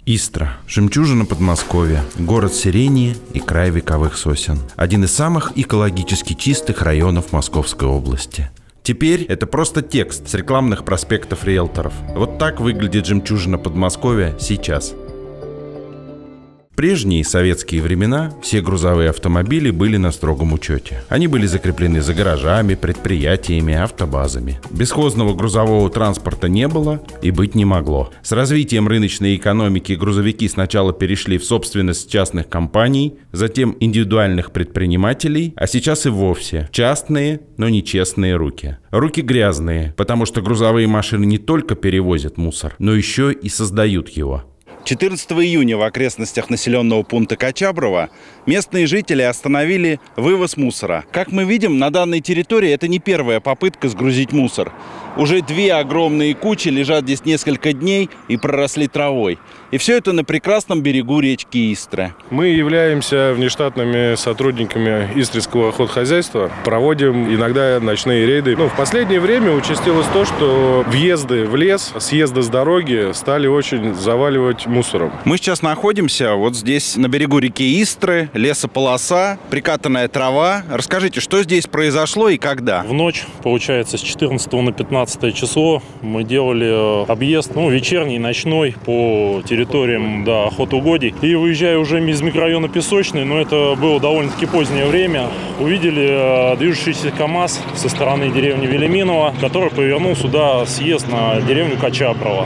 Истра – жемчужина Подмосковья, город сирени и край вековых сосен. Один из самых экологически чистых районов Московской области. Теперь это просто текст с рекламных проспектов риэлторов. Вот так выглядит жемчужина Подмосковья сейчас. В прежние советские времена все грузовые автомобили были на строгом учете. Они были закреплены за гаражами, предприятиями, автобазами. Бесхозного грузового транспорта не было и быть не могло. С развитием рыночной экономики грузовики сначала перешли в собственность частных компаний, затем индивидуальных предпринимателей, а сейчас и вовсе частные, но нечестные руки. Руки грязные, потому что грузовые машины не только перевозят мусор, но еще и создают его. 14 июня в окрестностях населенного пункта Качаброво местные жители остановили вывоз мусора. Как мы видим, на данной территории это не первая попытка сгрузить мусор. Уже две огромные кучи лежат здесь несколько дней и проросли травой. И все это на прекрасном берегу речки Истра. Мы являемся внештатными сотрудниками Истринского охотхозяйства. Проводим иногда ночные рейды. В последнее время участилось то, что въезды в лес, съезды с дороги стали очень заваливать мусором. Мы сейчас находимся вот здесь на берегу реки Истры, лесополоса, прикатанная трава. Расскажите, что здесь произошло и когда? В ночь, получается, с 14 на 15 число мы делали объезд, вечерний, ночной, по территориям охотугодий. И выезжая уже из микрорайона Песочный, но это было довольно-таки позднее время, увидели движущийся КАМАЗ со стороны деревни Велиминово, который повернул сюда съезд на деревню Качаброво.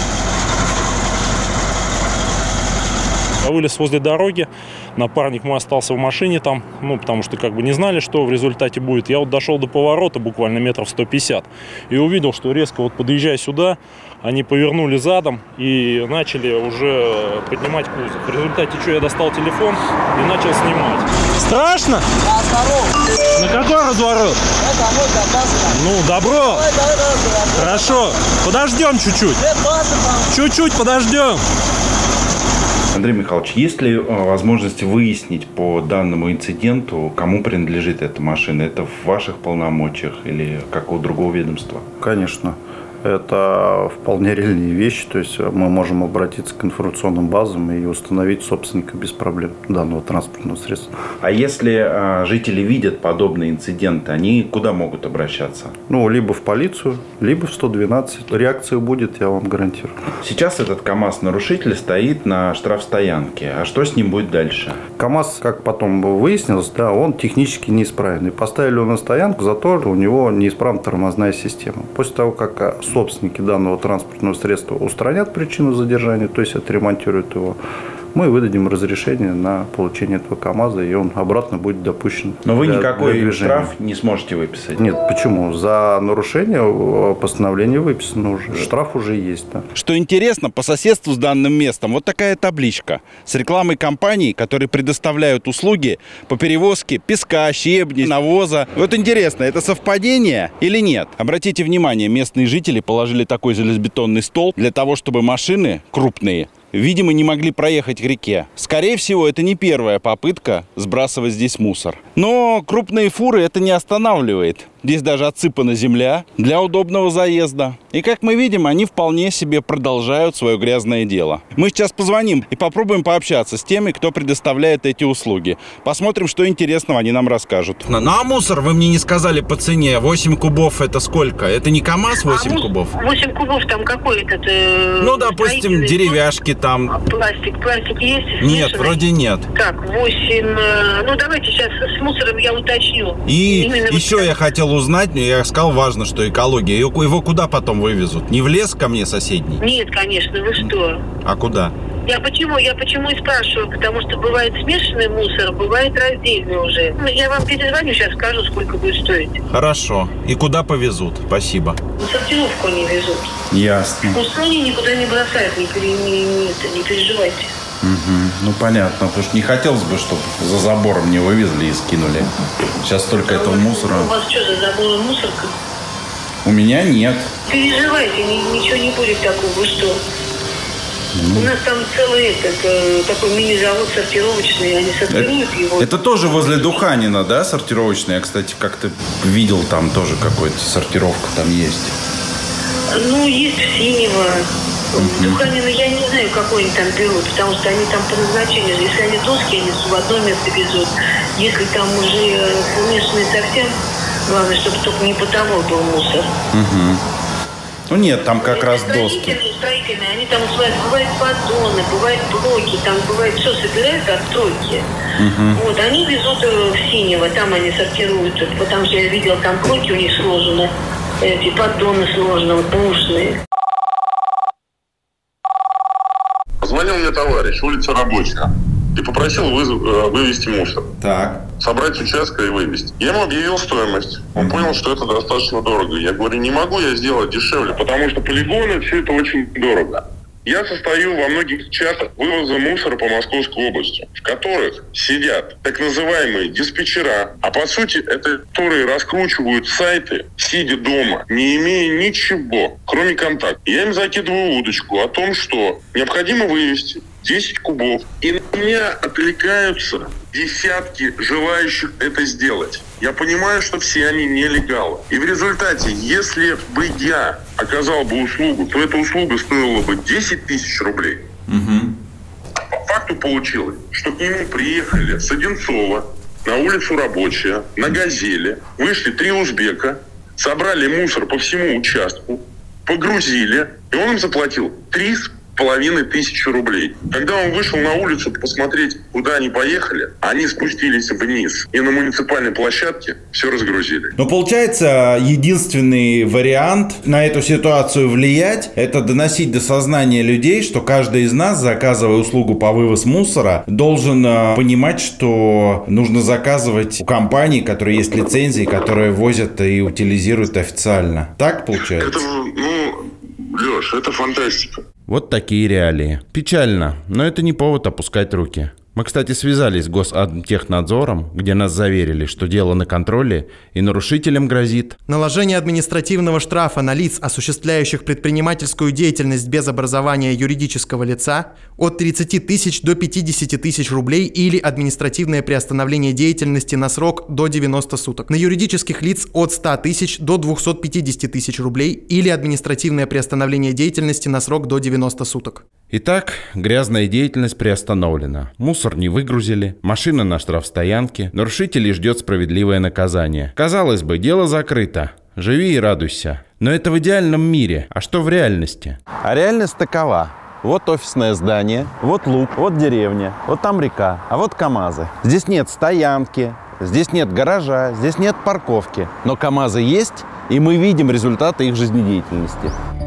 Я вылез возле дороги, напарник мой остался в машине там, потому что не знали, что в результате будет. Я дошел до поворота, буквально метров 150, и увидел, что резко подъезжая сюда, они повернули задом и начали уже поднимать кузов. В результате я достал телефон и начал снимать. Страшно? Да, здорово. На какой разворот? Это мой запас. Добро. Давай. Хорошо. Подождем чуть-чуть. Чуть-чуть подождем. Андрей Михайлович, есть ли возможность выяснить по данному инциденту, кому принадлежит эта машина? Это в ваших полномочиях или какого другого ведомства? Конечно. Это вполне реальные вещи, то есть мы можем обратиться к информационным базам и установить собственника без проблем данного транспортного средства. А если жители видят подобные инциденты, они куда могут обращаться? Либо в полицию, либо в 112. Реакция будет, я вам гарантирую. Сейчас этот КАМАЗ-нарушитель стоит на штрафстоянке. А что с ним будет дальше? КАМАЗ, как потом выяснилось, он технически неисправен. И поставили его на стоянку, зато у него неисправна тормозная система. После того, как собственники данного транспортного средства устранят причину задержания, то есть отремонтируют его, мы выдадим разрешение на получение этого КАМАЗа, и он обратно будет допущен. Но вы никакой штраф не сможете выписать? Нет, почему? За нарушение постановление выписано уже. Штраф уже есть. Да. Что интересно, по соседству с данным местом вот такая табличка с рекламой компаний, которые предоставляют услуги по перевозке песка, щебня, навоза. Вот интересно, это совпадение или нет? Обратите внимание, местные жители положили такой железобетонный столб для того, чтобы машины крупные, видимо, не могли проехать к реке. Скорее всего, это не первая попытка сбрасывать здесь мусор. Но крупные фуры это не останавливает. Здесь даже отсыпана земля для удобного заезда. И как мы видим, они вполне себе продолжают свое грязное дело. Мы сейчас позвоним и попробуем пообщаться с теми, кто предоставляет эти услуги. Посмотрим, что интересного они нам расскажут. А мусор вы мне не сказали по цене. 8 кубов это сколько? Это не КАМАЗ 8 кубов? 8 кубов там какой этот? Допустим, деревяшки там. Пластик есть? Нет, смешанный? вроде нет. Так, 8. Давайте сейчас с мусором я уточню. И еще я хотел узнать, я сказал, важно, что экология. Его куда потом вывезут? Не в лес ко мне соседний? Нет, конечно, вы что? А куда? Я почему и спрашиваю, потому что бывает смешанный мусор, бывает раздельный уже. Я вам перезвоню, сейчас скажу, сколько будет стоить. Хорошо. И куда повезут? Спасибо. Сортировку они везут. Ясно. Они никуда не бросают, не переживайте. Угу. Понятно, потому что не хотелось бы, чтобы за забором не вывезли и скинули. Сейчас только этого мусора. У вас что, за забором мусорка? У меня нет. Переживайте, ничего не будет такого, вы что? У нас там целый такой мини-завод сортировочный, они сортируют его. Это тоже возле Духанина, да, сортировочный? Я, кстати, как-то видел, там тоже какая-то сортировка там есть. Есть в Синево. Духанина я не знаю, какой они там берут, потому что они там по назначению, если они доски, они в одно место везут. Если там уже смешанные совсем, главное, чтобы только не потовал был мусор. Ну нет, там как раз доски. Строительные, они там бывают поддоны, бывают блоки, там бывает все собирают от стройки. Вот, они везут в Синево, там они сортируют, потому что я видел, там блоки у них сложены, эти поддоны сложены, вот бушные. Позвонил мне товарищ, улица Рабочая, и попросил вывезти мусор. Так. Собрать с участка и вывезти. Я ему объявил стоимость. Он понял, что это достаточно дорого. Я говорю, не могу я сделать дешевле, потому что полигоны, все это очень дорого. Я состою во многих чатах вывоза мусора по Московской области, в которых сидят так называемые диспетчера, а по сути это которые раскручивают сайты, сидя дома, не имея ничего, кроме контакта. Я им закидываю удочку о том, что необходимо вывести 10 кубов. И на меня отвлекаются десятки желающих это сделать. Я понимаю, что все они нелегалы. И в результате, если бы я оказал бы услугу, то эта услуга стоила бы 10 тысяч рублей. По факту получилось, что к нему приехали с Одинцова на улицу Рабочая, на «Газели», вышли 3 узбека, собрали мусор по всему участку, погрузили, и он им заплатил 3500 рублей. Когда он вышел на улицу посмотреть, куда они поехали, они спустились вниз и на муниципальной площадке все разгрузили. Но получается, единственный вариант на эту ситуацию влиять – это доносить до сознания людей, что каждый из нас, заказывая услугу по вывозу мусора, должен понимать, что нужно заказывать у компаний, которые есть лицензии, которые возят и утилизируют официально. Так получается? Это, Леш, это фантастика. Вот такие реалии. Печально, но это не повод опускать руки. Мы, кстати, связались с Госатомтехнадзором, где нас заверили, что дело на контроле и нарушителям грозит наложение административного штрафа на лиц, осуществляющих предпринимательскую деятельность без образования юридического лица, от 30 тысяч до 50 тысяч рублей или административное приостановление деятельности на срок до 90 суток. На юридических лиц от 100 тысяч до 250 тысяч рублей или административное приостановление деятельности на срок до 90 суток. Итак, грязная деятельность приостановлена. Мусор не выгрузили, машина на штрафстоянке, нарушителей ждет справедливое наказание. Казалось бы, дело закрыто. Живи и радуйся. Но это в идеальном мире. А что в реальности? А реальность такова. Вот офисное здание, вот луг, вот деревня, вот там река, а вот КАМАЗы. Здесь нет стоянки, здесь нет гаража, здесь нет парковки. Но КАМАЗы есть, и мы видим результаты их жизнедеятельности.